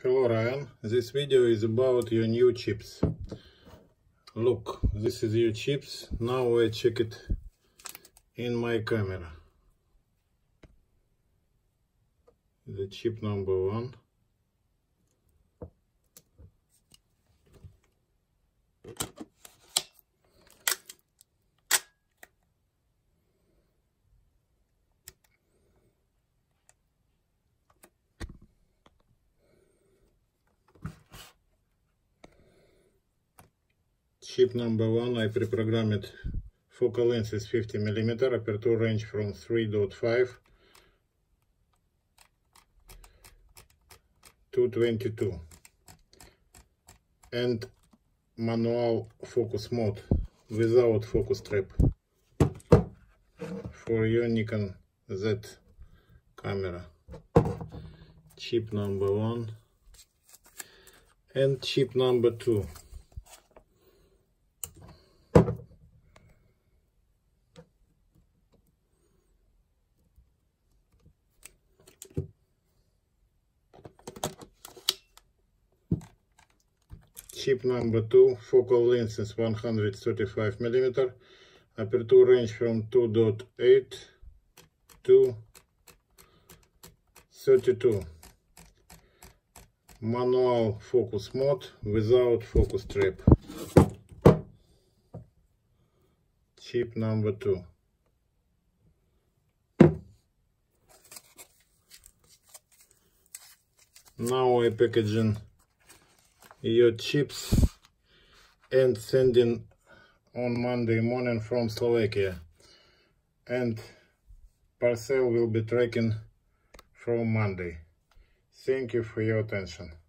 Hello Ryan, this video is about your new chips. Look, this is your chips. Now I check it in my camera. The chip number 1. Chip number 1, I pre-programmed focal length is 50 mm, aperture range from 3.5 to 22, and manual focus mode without focus trap for your Nikon Z camera. Chip number 1 and chip number 2. Chip number 2, focal length is 135 mm, aperture range from 2.8 to 32, manual focus mode without focus trap. Chip number 2. Now I packaging your chips and sending on Monday morning from Slovakia, and parcel will be tracking from Monday. Thank you for your attention.